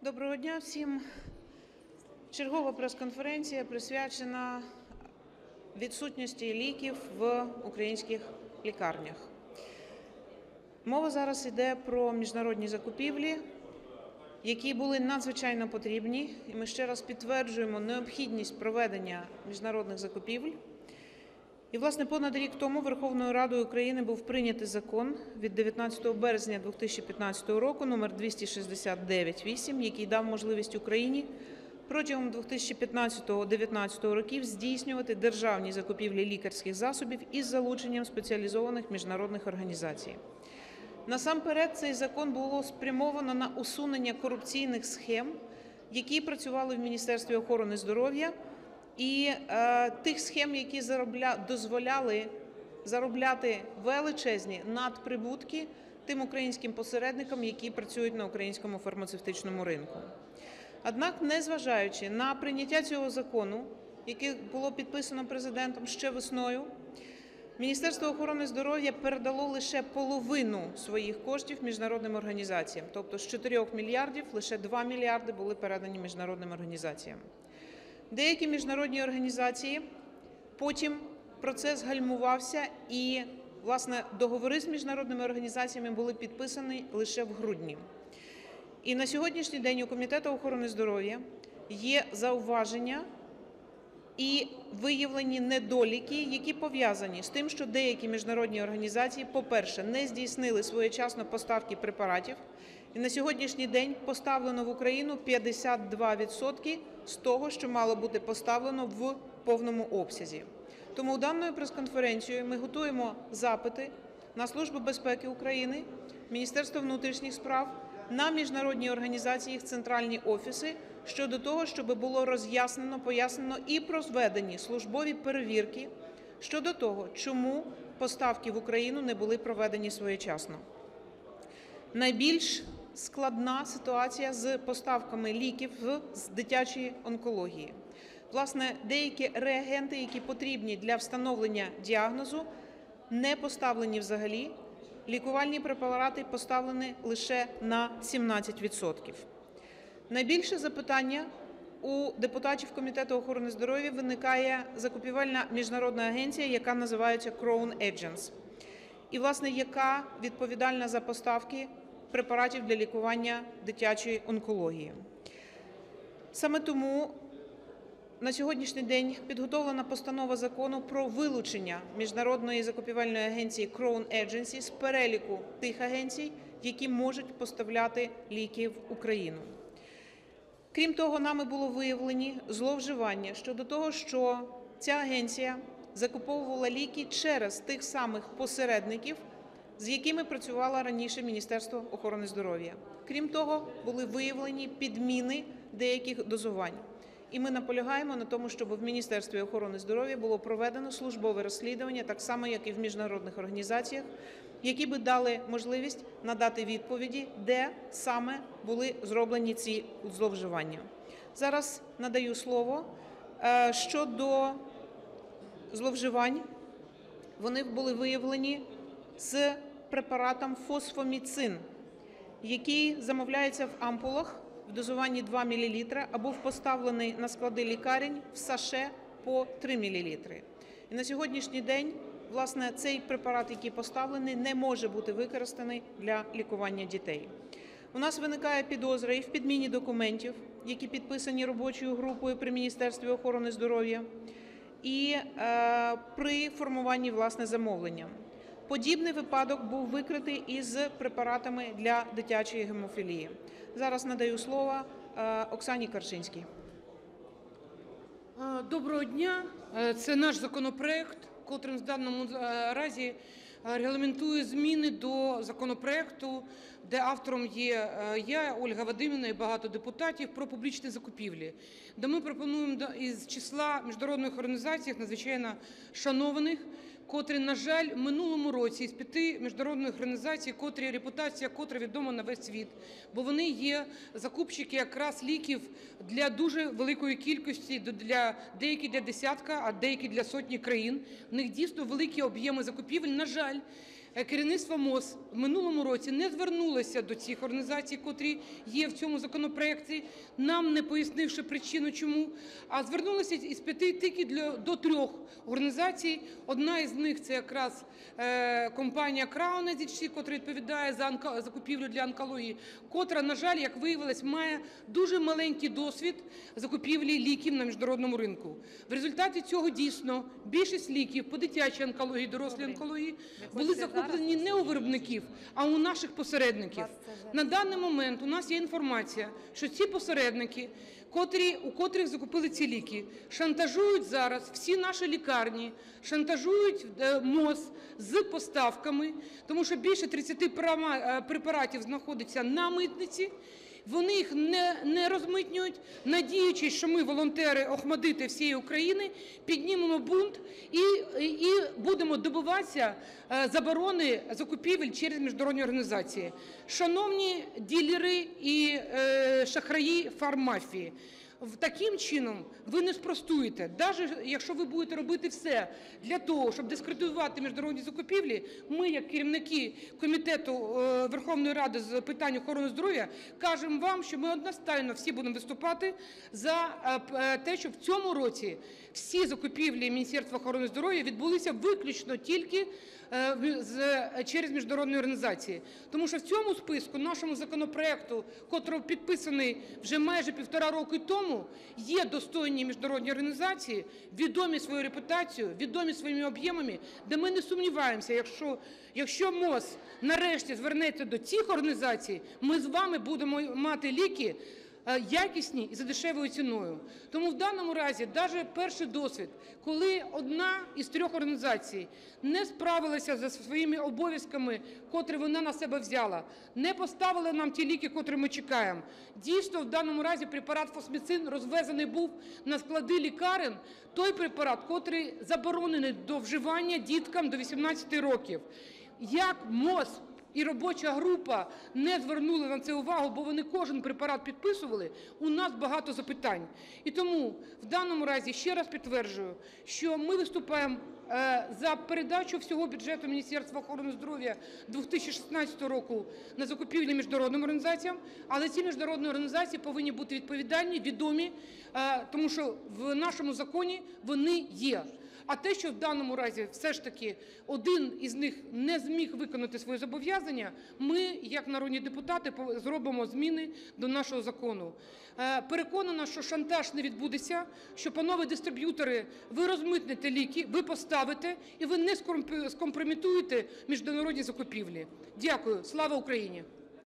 Доброго дня всім. Чергова прес-конференція присвячена відсутності ліків в українських лікарнях. Мова зараз йде про міжнародні закупівлі, які були надзвичайно потрібні, і ми ще раз підтверджуємо необхідність проведення міжнародних закупівель. І, власне, понад рік тому Верховною Радою України був прийнятий закон від 19 березня 2015 року номер 269-8, який дав можливість Україні протягом 2015-2019 років здійснювати державні закупівлі лікарських засобів із залученням спеціалізованих міжнародних організацій. Насамперед, цей закон було спрямовано на усунення корупційних схем, які працювали в Міністерстві охорони здоров'я, і тих схем, які дозволяли заробляти величезні надприбутки тим українським посередникам, які працюють на українському фармацевтичному ринку. Однак, незважаючи на прийняття цього закону, яке було підписано президентом ще весною, Міністерство охорони здоров'я передало лише половину своїх коштів міжнародним організаціям. Тобто з 4 мільярдів лише 2 мільярди були передані міжнародним організаціям. Деякі міжнародні організації, потім процес гальмувався і, власне, договори з міжнародними організаціями були підписані лише в грудні. І на сьогоднішній день у Комітету охорони здоров'я є зауваження і виявлені недоліки, які пов'язані з тим, що деякі міжнародні організації, по-перше, не здійснили своєчасно поставки препаратів, і на сьогоднішній день поставлено в Україну 52% з того, що мало бути поставлено в повному обсязі. Тому даною прес-конференцією ми готуємо запити на Службу безпеки України, Міністерство внутрішніх справ, на міжнародні організації, їх центральні офіси, щодо того, щоб було роз'яснено, пояснено і проведені службові перевірки щодо того, чому поставки в Україну не були проведені своєчасно. Найбільш складна ситуація з поставками ліків з дитячої онкології. Власне, деякі реагенти, які потрібні для встановлення діагнозу, не поставлені взагалі. Лікувальні препарати поставлені лише на 17%. Найбільше запитання у депутатів Комітету охорони здоров'я виникає закупівельна міжнародна агенція, яка називається Crown Agents, і, власне, яка відповідальна за поставки препаратів для лікування дитячої онкології. Саме тому на сьогоднішній день підготовлена постанова закону про вилучення міжнародної закупівельної агенції Crown Agency з переліку тих агенцій, які можуть поставляти ліки в Україну. Крім того, нами було виявлені зловживання щодо того, що ця агенція закуповувала ліки через тих самих посередників, з якими працювало раніше Міністерство охорони здоров'я. Крім того, були виявлені підміни деяких дозувань. І ми наполягаємо на тому, щоб в Міністерстві охорони здоров'я було проведено службове розслідування, так само, як і в міжнародних організаціях, які би дали можливість надати відповіді, де саме були зроблені ці зловживання. Зараз надаю слово. Щодо зловживань, вони були виявлені з препаратом фосфоміцин, який замовляється в ампулах в дозуванні 2 мл або поставлений на склади лікарень в саше по 3 мл. І на сьогоднішній день, власне, цей препарат, який поставлений, не може бути використаний для лікування дітей. У нас виникає підозра і в підміні документів, які підписані робочою групою при Міністерстві охорони здоров'я, і при формуванні, власне, замовлення. Подібний випадок був викритий із препаратами для дитячої гемофілії. Зараз надаю слово Оксані Карчинській. Доброго дня. Це наш законопроект, котрим в даному разі регламентує зміни до законопроекту, де автором є я, Ольга Вадимівна і багато депутатів, про публічні закупівлі, де ми пропонуємо із числа міжнародних організацій, надзвичайно шанованих, котрі, на жаль, в минулому році із 5 міжнародних організацій, репутація котра відома на весь світ, бо вони є закупщики якраз ліків для дуже великої кількості, деякі для десятка, а деякі для сотні країн. В них дійсно великі об'єми закупівель. На жаль, керівництво МОЗ в минулому році не звернулося до цих організацій, котрі є в цьому законопроекті, нам не пояснивши причину чому, а звернулося із 5 тільки до 3 організацій. Одна із них – це якраз компанія Crown Edition, котра відповідає за закупівлю для онкології, котра, на жаль, як виявилось, має дуже маленький досвід закупівлі ліків на міжнародному ринку. В результаті цього дійсно більшість ліків по дитячій онкології, дорослій онкології були закуплені не у виробників, а у наших посередників. На даний момент у нас є інформація, що ці посередники, у котрих закупили ці ліки, шантажують зараз всі наші лікарні, шантажують МОЗ з поставками, тому що більше 30 препаратів знаходиться на митниці. Вони їх не розмитнюють, надіючись, що ми, волонтери ОХМАДИТи всієї України, піднімемо бунт і будемо добиватися заборони закупівель через міжнародні організації. Шановні дилери і шахраї фарммафії, таким чином ви не спростуєте. Навіть якщо ви будете робити все для того, щоб дискредитувати міжнародні закупівлі, ми, як керівники Комітету Верховної Ради з питань охорони здоров'я, кажемо вам, що ми одностайно всі будемо виступати за те, щоб в цьому році всі закупівлі Міністерства охорони здоров'я відбулися виключно тільки через міжнародні організації. Тому що в цьому списку, нашому законопроекту, котрий підписаний вже майже 1,5 роки тому, є достойні міжнародні організації, відомі своєю репутацією, відомі своїми об'ємами, де ми не сумніваємося, якщо МОЗ нарешті звернеться до цих організацій, ми з вами будемо мати ліки якісні і за дешевою ціною. Тому в даному разі навіть перший досвід, коли одна із 3 організацій не справилася зі своїми обов'язками, котрі вона на себе взяла, не поставила нам ті ліки, котрі ми чекаємо. Дійсно, в даному разі препарат фосміцин розвезений був на склади лікарень, той препарат, котрий заборонений до вживання діткам до 18 років. Як МОЗ і робоча група не звернули на це увагу, бо вони кожен препарат підписували, у нас багато запитань. І тому в даному разі ще раз підтверджую, що ми виступаємо за передачу всього бюджету Міністерства охорони здоров'я 2016 року на закупівлі міжнародним організаціям, але ці міжнародні організації повинні бути відповідальні, відомі, тому що в нашому законі вони є. А те, що в даному разі все ж таки один із них не зміг виконати свої зобов'язання, ми, як народні депутати, зробимо зміни до нашого закону. Переконана, що шантаж не відбудеться, що, панове дистриб'ютори, ви розмитните ліки, ви поставите і ви не скомпрометуєте міжнародні закупівлі. Дякую. Слава Україні!